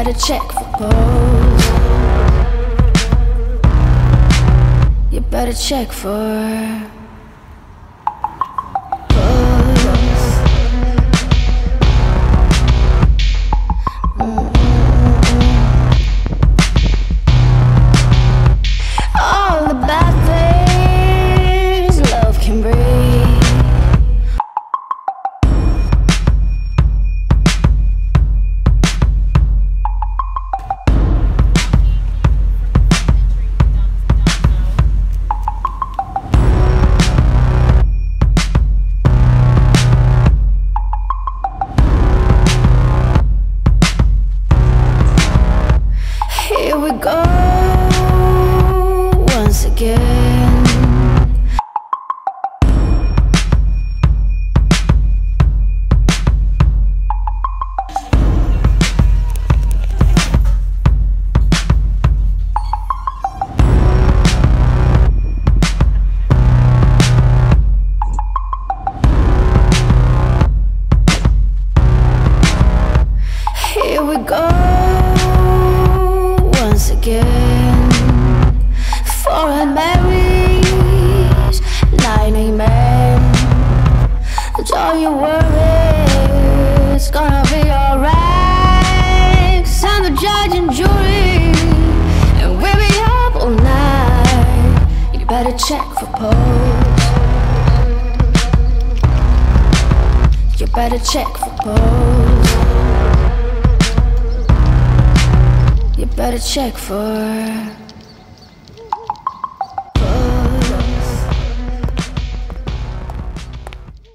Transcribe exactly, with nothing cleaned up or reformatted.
better check for pose. You better check for here we go once again. Here we go once again. Foreign berries, nine amen. Don't you worry, it's gonna be alright. 'Cause I'm the judge and jury, and we'll be up all night. You better check for pose. You better check for pose. You better check for